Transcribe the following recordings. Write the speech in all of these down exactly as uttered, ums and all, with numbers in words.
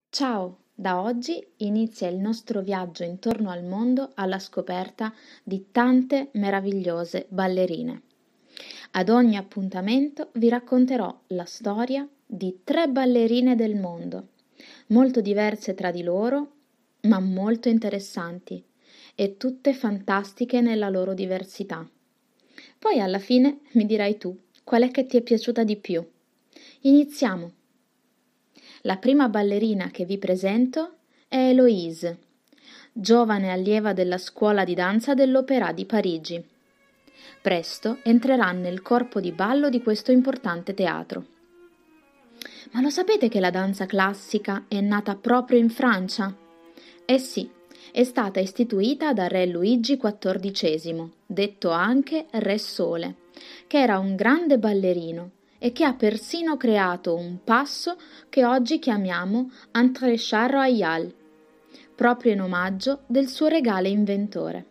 Ciao, da oggi inizia il nostro viaggio intorno al mondo alla scoperta di tante meravigliose ballerine. Ad ogni appuntamento vi racconterò la storia di tre ballerine del mondo, molto diverse tra di loro, ma molto interessanti e tutte fantastiche nella loro diversità. Poi alla fine mi dirai tu qual è che ti è piaciuta di più. Iniziamo! La prima ballerina che vi presento è Héloïse, giovane allieva della scuola di danza dell'Opéra di Parigi. Presto entrerà nel corpo di ballo di questo importante teatro. Ma lo sapete che la danza classica è nata proprio in Francia? Eh sì, è stata istituita da re Luigi quattordicesimo, detto anche Re Sole, che era un grande ballerino e che ha persino creato un passo che oggi chiamiamo Entrechat Royal, proprio in omaggio del suo regale inventore.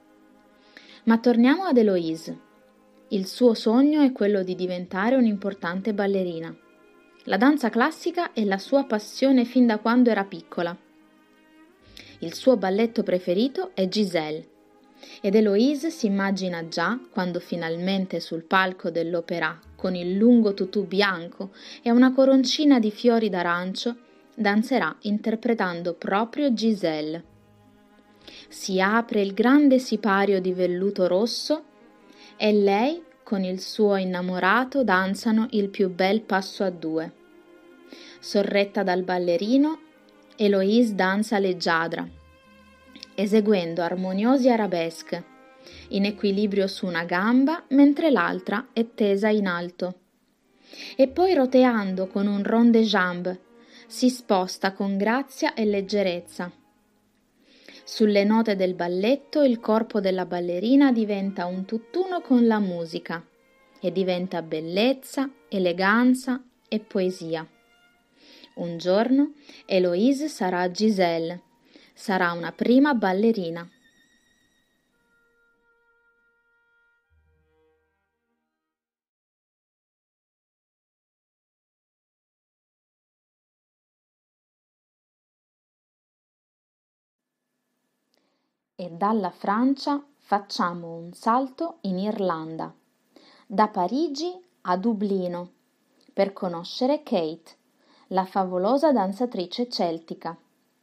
Ma torniamo ad Héloïse. Il suo sogno è quello di diventare un'importante ballerina. La danza classica è la sua passione fin da quando era piccola. Il suo balletto preferito è Giselle. Ed Héloïse si immagina già, quando finalmente sul palco dell'Opéra, con il lungo tutù bianco e una coroncina di fiori d'arancio, danzerà interpretando proprio Giselle. Si apre il grande sipario di velluto rosso e lei con il suo innamorato danzano il più bel passo a due. Sorretta dal ballerino, Héloïse danza leggiadra, eseguendo armoniosi arabesque, in equilibrio su una gamba mentre l'altra è tesa in alto. E poi roteando con un rond de jambe, si sposta con grazia e leggerezza. Sulle note del balletto il corpo della ballerina diventa un tutt'uno con la musica e diventa bellezza, eleganza e poesia. Un giorno Héloïse sarà Giselle, sarà una prima ballerina. E dalla Francia facciamo un salto in Irlanda, da Parigi a Dublino, per conoscere Kate, la favolosa danzatrice celtica.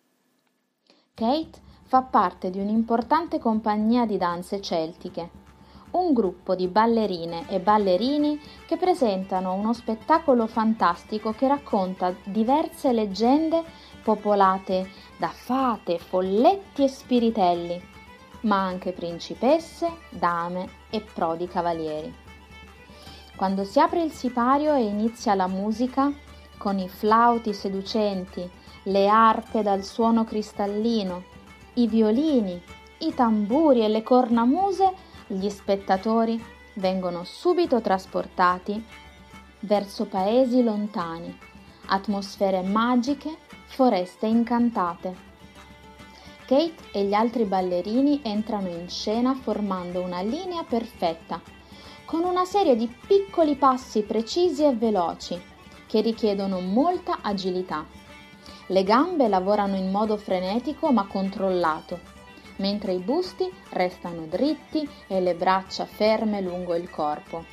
Kate fa parte di un'importante compagnia di danze celtiche, un gruppo di ballerine e ballerini che presentano uno spettacolo fantastico che racconta diverse leggende popolate da fate, folletti e spiritelli, ma anche principesse, dame e prodi cavalieri. Quando si apre il sipario e inizia la musica, con i flauti seducenti, le arpe dal suono cristallino, i violini, i tamburi e le cornamuse, gli spettatori vengono subito trasportati verso paesi lontani, atmosfere magiche, foreste incantate. Kate e gli altri ballerini entrano in scena formando una linea perfetta, con una serie di piccoli passi precisi e veloci che richiedono molta agilità. Le gambe lavorano in modo frenetico ma controllato, mentre i busti restano dritti e le braccia ferme lungo il corpo.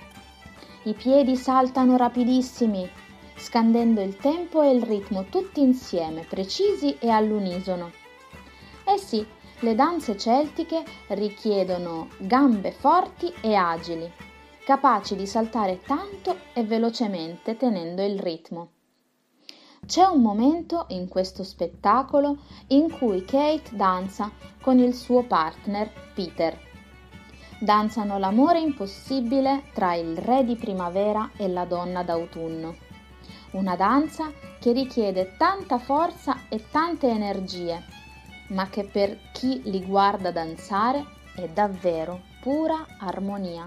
I piedi saltano rapidissimi, scandendo il tempo e il ritmo tutti insieme, precisi e all'unisono. Eh sì, le danze celtiche richiedono gambe forti e agili, capaci di saltare tanto e velocemente tenendo il ritmo. C'è un momento in questo spettacolo in cui Kate danza con il suo partner Peter. Danzano l'amore impossibile tra il re di primavera e la donna d'autunno. Una danza che richiede tanta forza e tante energie, ma che per chi li guarda danzare è davvero pura armonia.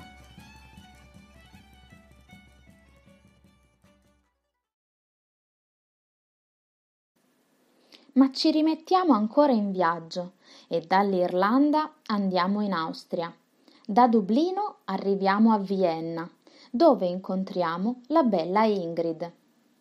Ma ci rimettiamo ancora in viaggio e dall'Irlanda andiamo in Austria. Da Dublino arriviamo a Vienna, dove incontriamo la bella Ingrid.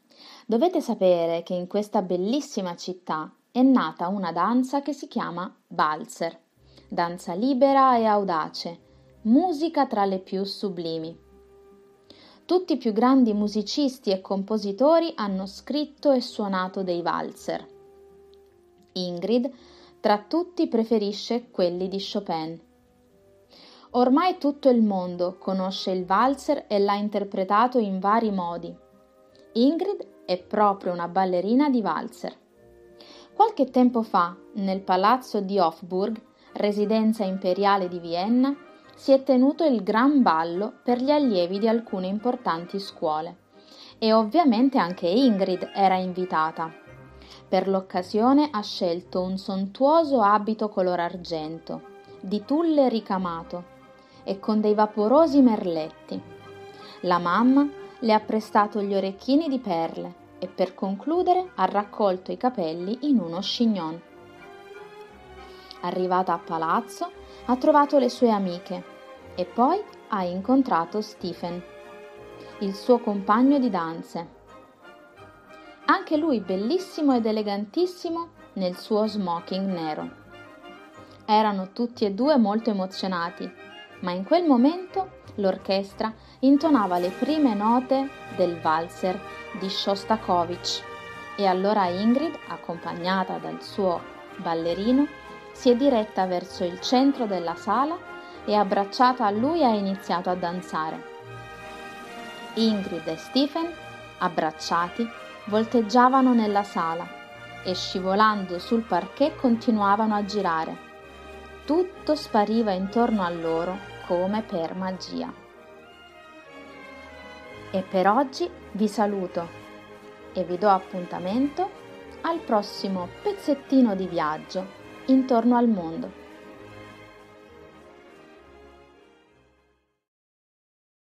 Dovete sapere che in questa bellissima città è nata una danza che si chiama valzer, danza libera e audace, musica tra le più sublimi. Tutti i più grandi musicisti e compositori hanno scritto e suonato dei valzer. Ingrid, tra tutti, preferisce quelli di Chopin. Ormai tutto il mondo conosce il valzer e l'ha interpretato in vari modi. Ingrid è proprio una ballerina di valzer. Qualche tempo fa, nel palazzo di Hofburg, residenza imperiale di Vienna, si è tenuto il gran ballo per gli allievi di alcune importanti scuole e ovviamente anche Ingrid era invitata. Per l'occasione ha scelto un sontuoso abito color argento, di tulle ricamato e con dei vaporosi merletti. La mamma le ha prestato gli orecchini di perle e per concludere ha raccolto i capelli in uno chignon. Arrivata a palazzo, ha trovato le sue amiche e poi ha incontrato Stephen, il suo compagno di danze. Anche lui bellissimo ed elegantissimo nel suo smoking nero. Erano tutti e due molto emozionati, ma in quel momento l'orchestra intonava le prime note del valzer di Shostakovich e allora Ingrid, accompagnata dal suo ballerino, si è diretta verso il centro della sala e abbracciata a lui ha iniziato a danzare. Ingrid e Stephen, abbracciati, volteggiavano nella sala e scivolando sul parquet continuavano a girare. Tutto spariva intorno a loro come per magia. E per oggi vi saluto e vi do appuntamento al prossimo pezzettino di viaggio intorno al mondo.